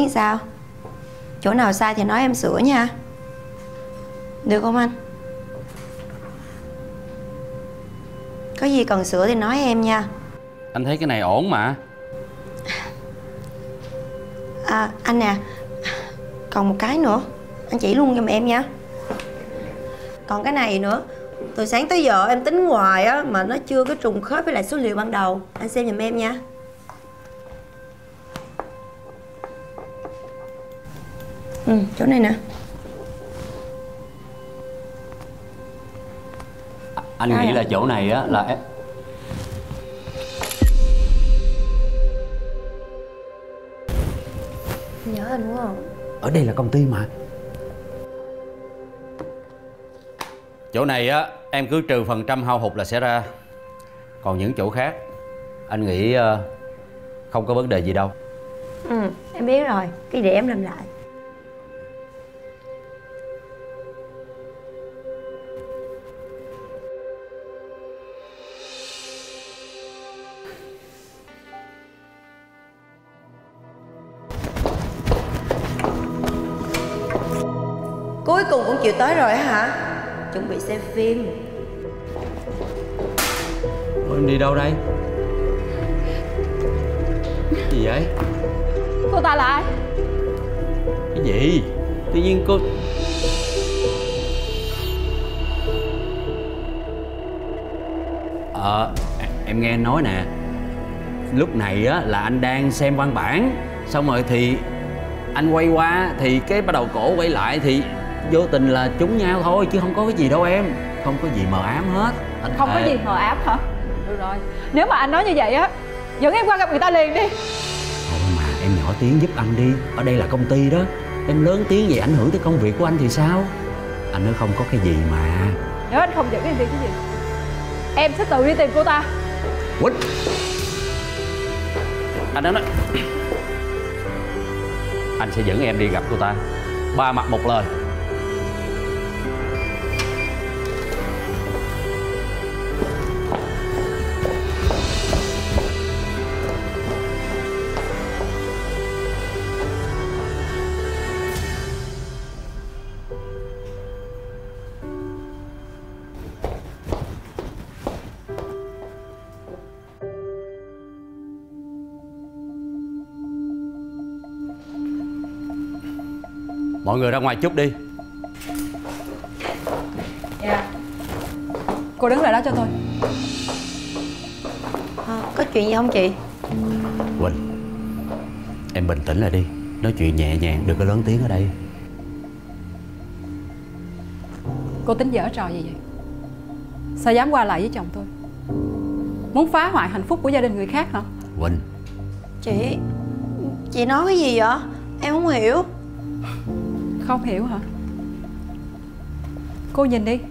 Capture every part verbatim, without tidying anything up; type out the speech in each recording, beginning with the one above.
thấy sao? Chỗ nào sai thì nói em sửa nha. Được không anh? Có gì cần sửa thì nói em nha. Anh thấy cái này ổn mà. À anh nè, còn một cái nữa, anh chỉ luôn giùm em nha. Còn cái này nữa, từ sáng tới giờ em tính hoài á mà nó chưa có trùng khớp với lại số liệu ban đầu. Anh xem giùm em nha. Ừ, chỗ này nè. Anh nghĩ à. là chỗ này á là em... Nhớ anh đúng không? Ở đây là công ty mà. Chỗ này á em cứ trừ phần trăm hao hụt là sẽ ra. Còn những chỗ khác anh nghĩ uh, không có vấn đề gì đâu. Ừ, em biết rồi. Cái để em làm lại. Cuối cùng cũng chịu tới rồi hả? Chuẩn bị xem phim. Ủa, em đi đâu đây? Cái gì vậy? Cô ta là ai? Cái gì? Tự nhiên cô... Ờ, em nghe anh nói nè. Lúc này á là anh đang xem văn bản. Xong rồi thì anh quay qua thì cái bắt đầu cổ quay lại thì vô tình là trúng nhau thôi, chứ không có cái gì đâu em. Không có gì mờ ám hết. Anh không thề. Có gì mờ ám hả? Được rồi, nếu mà anh nói như vậy á, dẫn em qua gặp người ta liền đi. Thôi mà em nhỏ tiếng giúp anh đi. Ở đây là công ty đó. Em lớn tiếng vậy ảnh hưởng tới công việc của anh thì sao? Anh nói không có cái gì mà. Nếu anh không dẫn em đi cái gì, em sẽ tự đi tìm cô ta. Quýt. Anh nói anh sẽ dẫn em đi gặp cô ta. Ba mặt một lời. Mọi người ra ngoài chút đi. Dạ. Cô đứng lại đó cho tôi. À, có chuyện gì không chị? Quỳnh, em bình tĩnh lại đi. Nói chuyện nhẹ nhàng, đừng có lớn tiếng ở đây. Cô tính giở trò gì vậy? Sao dám qua lại với chồng tôi? Muốn phá hoại hạnh phúc của gia đình người khác hả? Quỳnh. Chị Chị nói cái gì vậy? Em không hiểu. Không hiểu hả? Cô nhìn đi.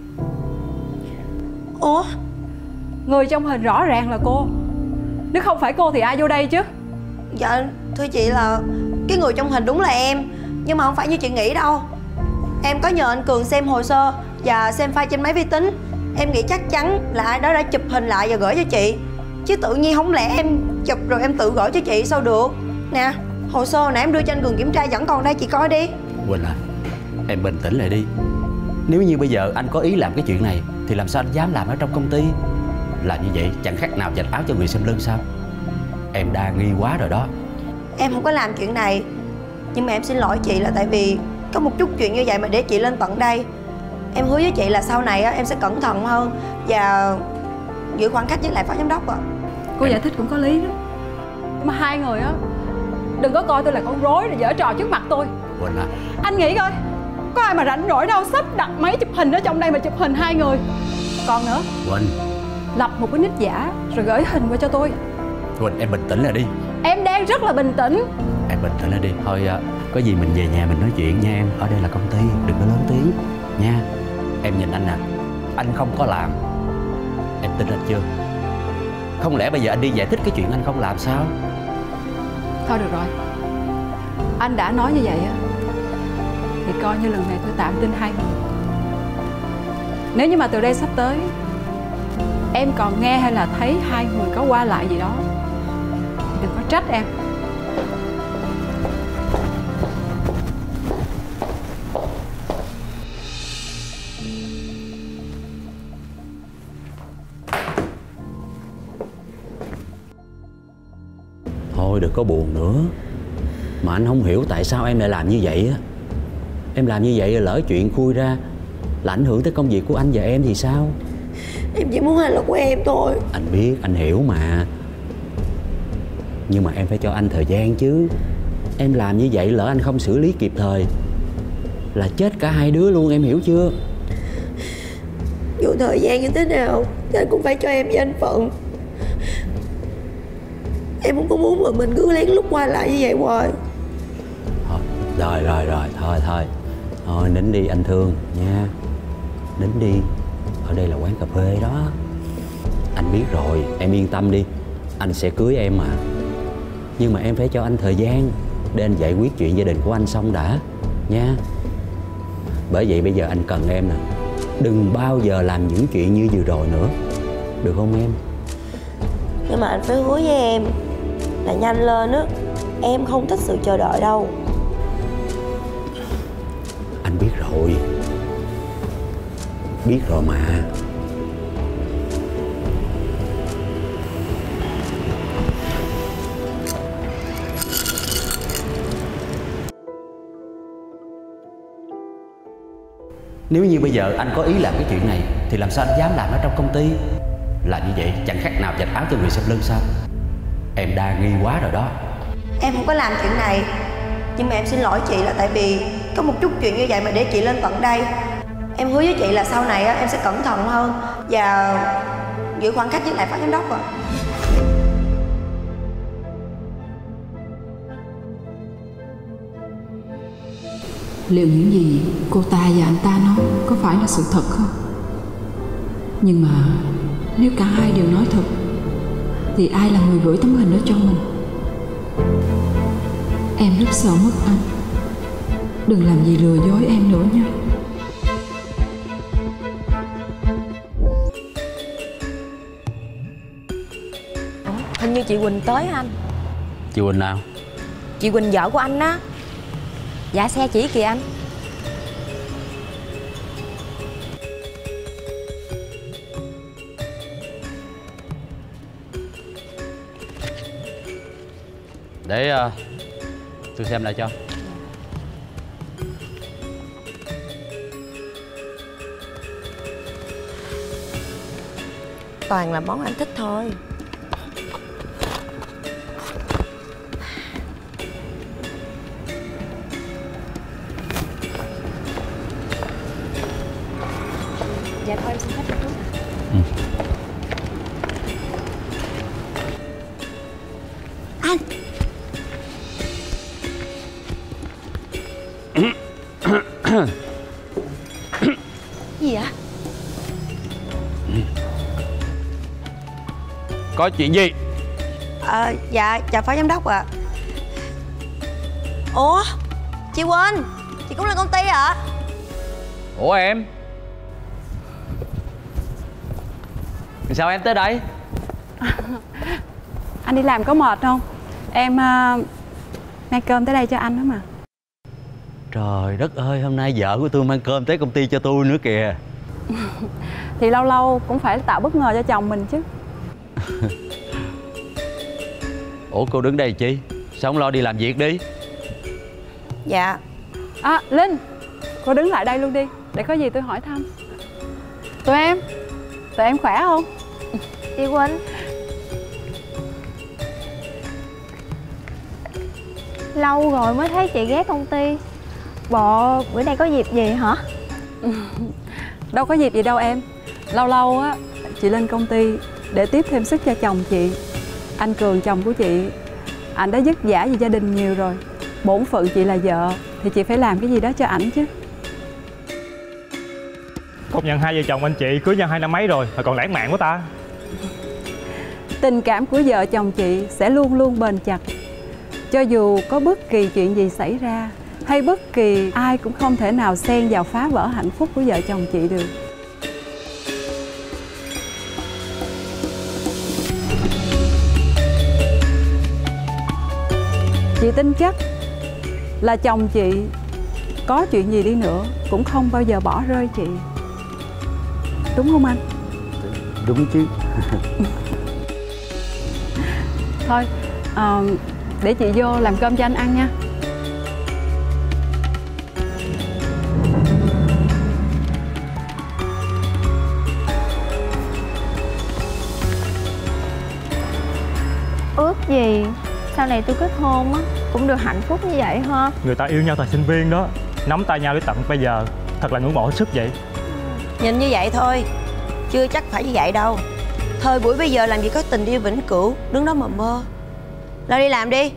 Ủa? Người trong hình rõ ràng là cô. Nếu không phải cô thì ai vô đây chứ? Dạ thưa chị là cái người trong hình đúng là em. Nhưng mà không phải như chị nghĩ đâu. Em có nhờ anh Cường xem hồ sơ và xem file trên máy vi tính. Em nghĩ chắc chắn là ai đó đã chụp hình lại và gửi cho chị. Chứ tự nhiên không lẽ em chụp rồi em tự gửi cho chị sao được. Nè, hồ sơ nãy em đưa cho anh Cường kiểm tra vẫn còn đây, chị coi đi. Quỳnh à, em bình tĩnh lại đi. Nếu như bây giờ anh có ý làm cái chuyện này thì làm sao anh dám làm ở trong công ty. Làm như vậy chẳng khác nào vạch áo cho người xem lưng sao. Em đa nghi quá rồi đó. Em không có làm chuyện này. Nhưng mà em xin lỗi chị là tại vì có một chút chuyện như vậy mà để chị lên tận đây. Em hứa với chị là sau này em sẽ cẩn thận hơn và giữ khoảng cách với lại phó giám đốc ạ. Cô giải thích cũng có lý đó. Mà hai người á, đừng có coi tôi là con rối rồi giở trò trước mặt tôi. Quỳnh à, anh nghĩ coi, có ai mà rảnh rỗi đâu sắp đặt máy chụp hình ở trong đây mà chụp hình hai người. Còn nữa, Quỳnh, lập một cái nick giả rồi gửi hình qua cho tôi. Quỳnh em bình tĩnh lại đi. Em đang rất là bình tĩnh. Em bình tĩnh lại đi. Thôi có gì mình về nhà mình nói chuyện nha em. Ở đây là công ty, đừng có lớn tiếng nha. Em nhìn anh nè, anh không có làm. Em tin anh chưa? Không lẽ bây giờ anh đi giải thích cái chuyện anh không làm sao? Thôi được rồi, anh đã nói như vậy á thì coi như lần này tôi tạm tin hai người. Nếu như mà từ đây sắp tới em còn nghe hay là thấy hai người có qua lại gì đó, đừng có trách em. thôi đừng có buồn nữa. Mà anh không hiểu tại sao em lại làm như vậy á. Em làm như vậy lỡ chuyện khui ra là ảnh hưởng tới công việc của anh và em thì sao? Em chỉ muốn hạnh phúc của em thôi. Anh biết, anh hiểu mà. Nhưng mà em phải cho anh thời gian chứ. Em làm như vậy lỡ anh không xử lý kịp thời là chết cả hai đứa luôn, em hiểu chưa? Dù thời gian như thế nào thì anh cũng phải cho em danh phận. Em không có muốn mà mình cứ lén lút qua lại như vậy hoài. Thôi, rồi rồi rồi thôi thôi thôi nín đi anh thương nha. Nín đi. Ở đây là quán cà phê đó. Anh biết rồi, em yên tâm đi. Anh sẽ cưới em mà. Nhưng mà em phải cho anh thời gian để anh giải quyết chuyện gia đình của anh xong đã nha. Bởi vậy bây giờ anh cần em nè, đừng bao giờ làm những chuyện như vừa rồi nữa, được không em? Nhưng mà anh phải hứa với em là nhanh lên á. Em không thích sự chờ đợi đâu. Anh biết rồi. Biết rồi mà. Nếu như bây giờ anh có ý làm cái chuyện này thì làm sao anh dám làm ở trong công ty? Làm như vậy chẳng khác nào vạch áo cho người xem lưng sao? Em đa nghi quá rồi đó. Em không có làm chuyện này. Nhưng mà em xin lỗi chị là tại vì có một chút chuyện như vậy mà để chị lên tận đây. Em hứa với chị là sau này á, em sẽ cẩn thận hơn và giữ khoảng cách với lại phó giám đốc rồi. Liệu những gì cô ta và anh ta nói có phải là sự thật không? Nhưng mà nếu cả hai đều nói thật thì ai là người gửi tấm hình đó cho mình? Em rất sợ mất anh. Đừng làm gì lừa dối em nữa nha. Hình như chị Quỳnh tới anh. Chị Quỳnh nào? Chị Quỳnh vợ của anh á. Dạ xe chỉ kìa anh. Để uh, tôi xem lại cho. Toàn là món anh thích thôi. Dạ thôi em xin phép chút. Ừ. Anh gì vậy? Có chuyện gì? À, dạ, chào phó giám đốc ạ. À. Ủa, chị Quỳnh, chị cũng lên công ty hả? Ủa em? Sao em tới đây? Anh đi làm có mệt không? Em uh, mang cơm tới đây cho anh đó mà. Trời đất ơi, hôm nay vợ của tôi mang cơm tới công ty cho tôi nữa kìa. Thì lâu lâu cũng phải tạo bất ngờ cho chồng mình chứ. Ủa cô đứng đây chi? Sao không lo đi làm việc đi? Dạ. À Linh, cô đứng lại đây luôn đi, để có gì tôi hỏi thăm. Tụi em, tụi em khỏe không? Chị Quỳnh. Lâu rồi mới thấy chị ghé công ty. Bộ bữa nay có dịp gì hả? Đâu có dịp gì đâu em. Lâu lâu á, chị lên công ty để tiếp thêm sức cho chồng chị. Anh Cường chồng của chị, anh đã vất vả vì gia đình nhiều rồi. Bổn phận chị là vợ thì chị phải làm cái gì đó cho ảnh chứ. Công nhận hai vợ chồng anh chị cưới nhau hai năm mấy rồi mà còn lãng mạn quá ta. Tình cảm của vợ chồng chị sẽ luôn luôn bền chặt. Cho dù có bất kỳ chuyện gì xảy ra hay bất kỳ ai cũng không thể nào xen vào phá vỡ hạnh phúc của vợ chồng chị được. Chị tin chắc là chồng chị có chuyện gì đi nữa cũng không bao giờ bỏ rơi chị. Đúng không anh? Đúng chứ. Thôi, à, Để chị vô làm cơm cho anh ăn nha. Ước gì sau này tôi kết hôn á cũng được hạnh phúc như vậy ha. Người ta yêu nhau thời sinh viên đó, nắm tay nhau đến tận bây giờ, thật là ngưỡng mộ hết sức vậy. Nhìn như vậy thôi, chưa chắc phải như vậy đâu. Thời buổi bây giờ làm gì có tình yêu vĩnh cửu, đứng đó mà mơ. Lo đi làm đi.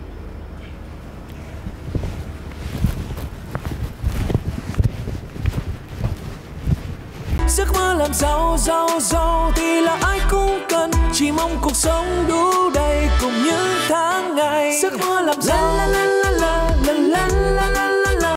Giấc mơ làm giàu giàu giàu thì là ai cũng cần, chỉ mong cuộc sống đủ đầy cùng những tháng ngày. Giấc mơ làm giàu